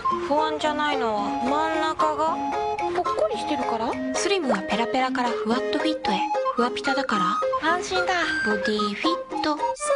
不安じゃないのは真ん中がぽっこりしてるから？スリムはペラペラからふわっとフィットへ。ふわピタだから安心だ。ボディフィット。